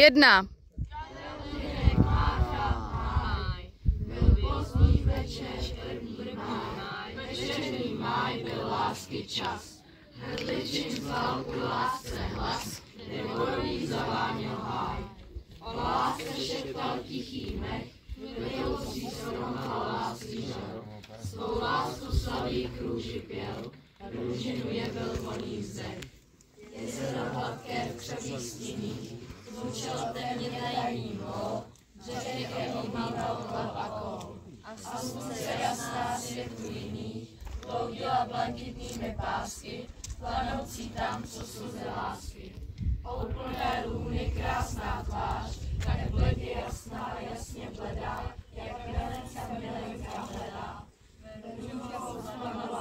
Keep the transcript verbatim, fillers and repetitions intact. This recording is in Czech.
Jedna. Byl pozdní večer, první máj, večerní máj byl lásky čas. Hrdličin vzal k lásce hlas, nevorový zaváněl háj. O lásce šeptal tichý mech, vyloucí srovnal lásky žel. Svou lásku slaví kruži pěl, růžinu jevil voný zdech. Jezero hladké v křových stinných, zvučelo témě tajný mol, řeky obmítal chleb a kol. A slunce jasná světu jiných, ploudila blankitnými pásky, planoucí tam, co slze lásky. O úplné lůny krásná tvář, tak bledě jasná, jasně bledá, jak milenka milenka hledá. Ve